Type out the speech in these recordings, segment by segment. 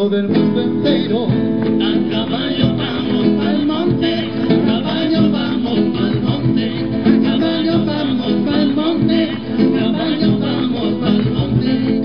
amigo del mundo entero. A caballo vamos pa'l monte, a caballo vamos pa'l monte, a caballo vamos pa'l monte, a caballo vamos pa'l monte.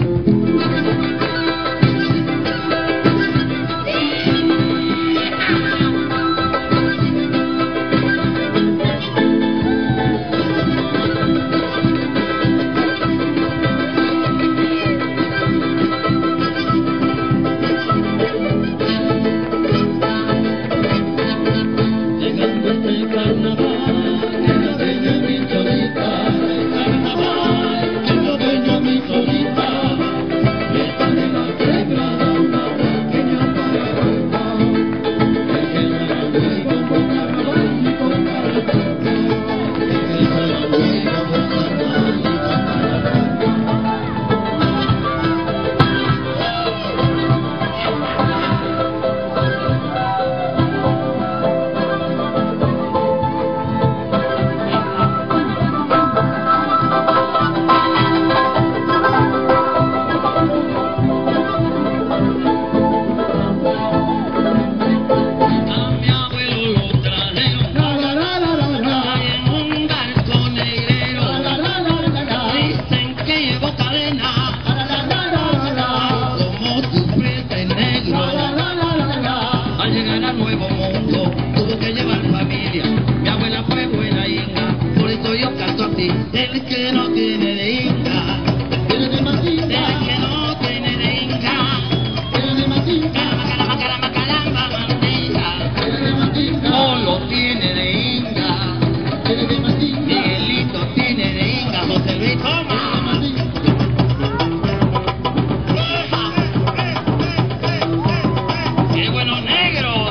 El que no tiene de Inca, Tiene de Matinga, el que no tiene de Inca, tiene de Matinga, caramba, caramba, caramba, mandinga, tiene de Matinga, no lo tiene de Inca, tiene de Matinga, Miguelito tiene de Inca, José Luis toma. ¡Qué buenos negros!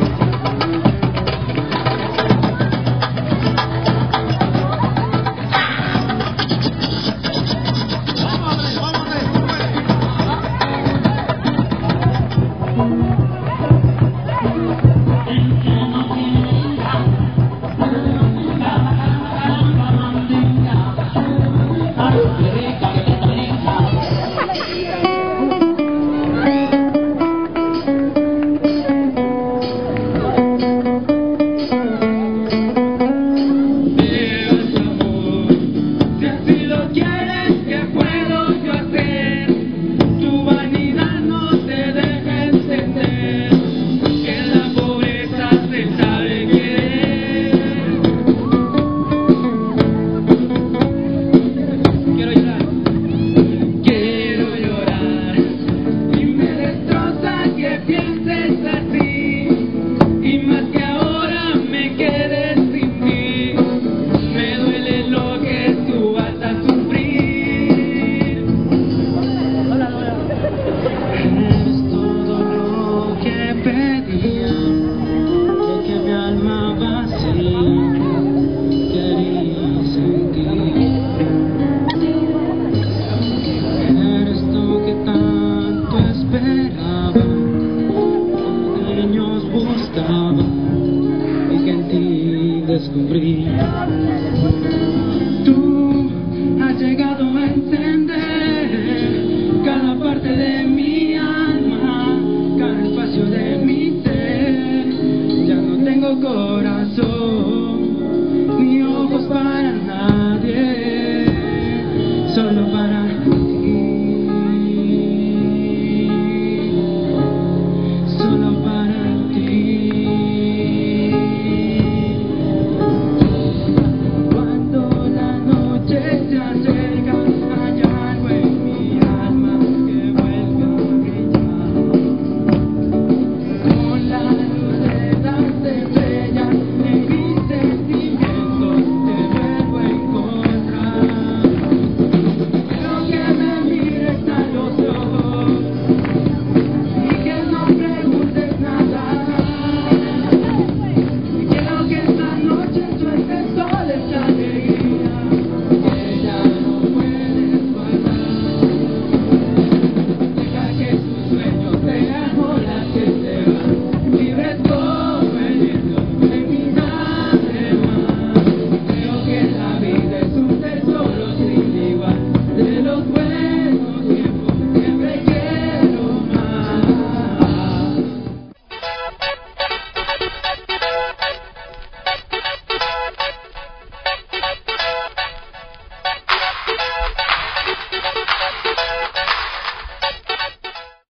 Y que en ti descubrí. Tú has llegado a entender cada parte de mi alma, cada espacio de mi ser. Ya no tengo corazón.